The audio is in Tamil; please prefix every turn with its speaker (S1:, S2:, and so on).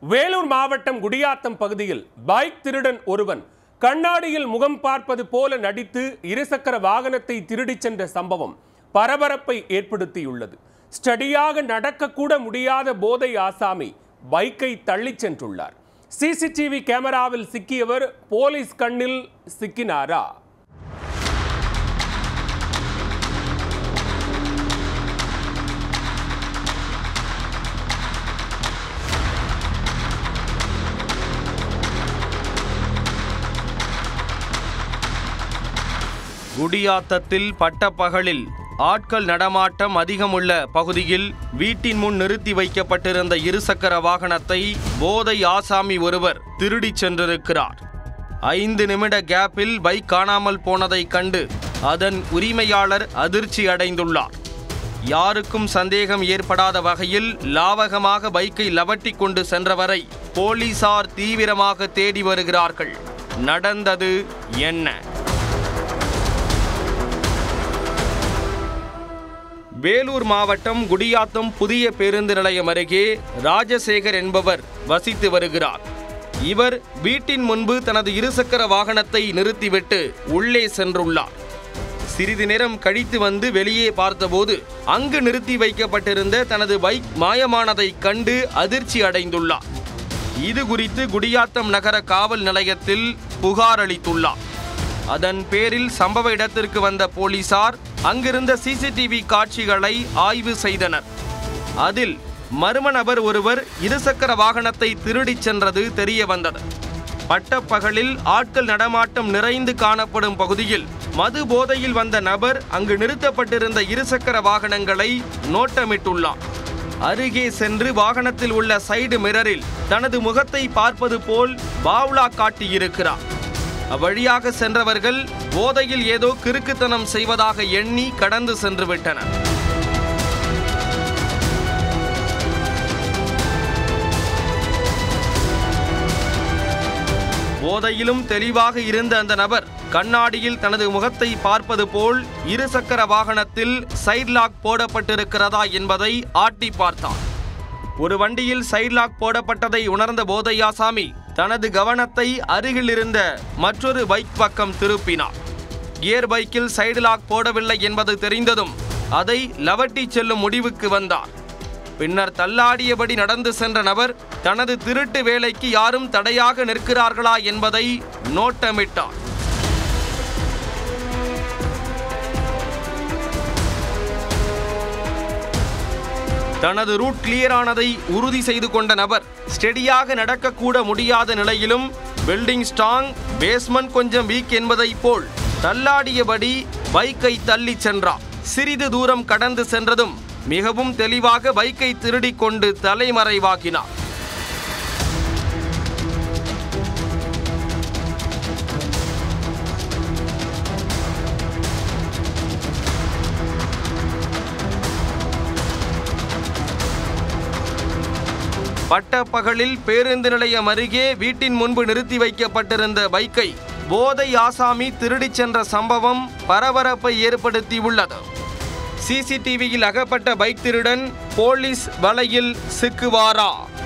S1: வேலூர் மாவட்டம் குடியாத்தம் பகுதியில் பைக் திருடன் ஒருவன் கண்ணாடியில் முகம் பார்ப்பது போல நடித்து இருசக்கர வாகனத்தை திருடிச் சென்ற சம்பவம் பரபரப்பை ஏற்படுத்தியுள்ளது. ஸ்டடியாக நடக்கக்கூட முடியாத போதை ஆசாமி பைக்கை தள்ளிச் சென்றுள்ளார். சிசிடிவி கேமராவில் சிக்கியவர் போலீஸ் கண்ணில் சிக்கினாரா?
S2: குடியாத்தத்தில் பட்டப்பகலில் ஆட்கள் நடமாட்டம் அதிகமுள்ள பகுதியில் வீட்டின் முன் நிறுத்தி வைக்கப்பட்டிருந்த இருசக்கர வாகனத்தை போதை ஆசாமி ஒருவர் திருடிச் சென்றிருக்கிறார். 5 நிமிட கேப்பில் பைக் காணாமல் போனதை கண்டு அதன் உரிமையாளர் அதிர்ச்சி அடைந்துள்ளார். யாருக்கும் சந்தேகம் ஏற்படாத வகையில் லாவகமாக பைக்கை லவட்டி கொண்டு சென்றவரை போலீசார் தீவிரமாக தேடி வருகிறார்கள். நடந்தது என்ன? வேலூர் மாவட்டம் குடியாத்தம் புதிய பேருந்து நிலையம் அருகே ராஜசேகர் என்பவர் வசித்து வருகிறார். இவர் வீட்டின் முன்பு தனது இருசக்கர வாகனத்தை நிறுத்திவிட்டு உள்ளே சென்றுள்ளார். சிறிது நேரம் கழித்து வந்து வெளியே பார்த்தபோது அங்கு நிறுத்தி வைக்கப்பட்டிருந்த தனது பைக் மாயமானதை கண்டு அதிர்ச்சி அடைந்துள்ளார். இது குறித்து குடியாத்தம் நகர காவல் நிலையத்தில் புகார் அளித்துள்ளார். அதன் பேரில் சம்பவ இடத்திற்கு வந்த போலீசார் அங்கிருந்த சிசிடிவி காட்சிகளை ஆய்வு செய்தனர். அதில் மர்ம நபர் ஒருவர் இருசக்கர வாகனத்தை திருடிச் சென்றது தெரிய வந்தது. பட்டப்பகலில் ஆட்கள் நடமாட்டம் நிறைந்து காணப்படும் பகுதியில் மது போதையில் வந்த நபர் அங்கு நிறுத்தப்பட்டிருந்த இருசக்கர வாகனங்களை நோட்டமிட்டுள்ளார். அருகே சென்று வாகனத்தில் உள்ள சைடு மிரரில் தனது முகத்தை பார்ப்பது போல் பாவ்லா காட்டியிருக்கிறார். அவ்வழியாக சென்றவர்கள் போதையில் ஏதோ கிறுக்குத்தனம் செய்வதாக எண்ணி கடந்து சென்று விட்டனர். போதையிலும் தெளிவாக இருந்த அந்த நபர் கண்ணாடியில் தனது முகத்தை பார்ப்பது போல் இருசக்கர வாகனத்தில் சைட் லாக் போடப்பட்டிருக்கிறதா என்பதை ஆட்டி பார்த்தார். ஒரு வண்டியில் சைட் லாக் போடப்பட்டதை உணர்ந்த போதை ஆசாமி தனது கவனத்தை அருகில் இருந்த மற்றொரு பைக் பக்கம் திருப்பினார். கியர் பைக்கில் சைடு லாக் போடவில்லை என்பது தெரிந்ததும் அதை லவட்டி செல்லும் முடிவுக்கு வந்தார். பின்னர் தள்ளாடியபடி நடந்து சென்ற நபர் தனது திருட்டு வேலைக்கு யாரும் தடையாக நிற்கிறார்களா என்பதை நோட்டமிட்டார். தனது ரூட் கிளியரானதை உறுதி செய்து கொண்ட நபர் ஸ்டெடியாக நடக்கக்கூட முடியாத நிலையிலும் பில்டிங் ஸ்ட்ராங், பேஸ்மெண்ட் கொஞ்சம் வீக் என்பதை போல் தள்ளாடியபடி பைக்கை தள்ளி சென்றார். சிறிது தூரம் கடந்து சென்றதும் மிகவும் தெளிவாக பைக்கை திருடிக் கொண்டு தலைமறைவாக்கினார். பட்டப்பகலில் பேருந்து நிலையம் அருகே வீட்டின் முன்பு நிறுத்தி வைக்கப்பட்டிருந்த பைக்கை போதை ஆசாமி திருடிச் சென்ற சம்பவம் பரபரப்பை ஏற்படுத்தியுள்ளது. சிசிடிவியில் அகப்பட்ட பைக் திருடன் போலீஸ் வலையில் சிக்குவாரா?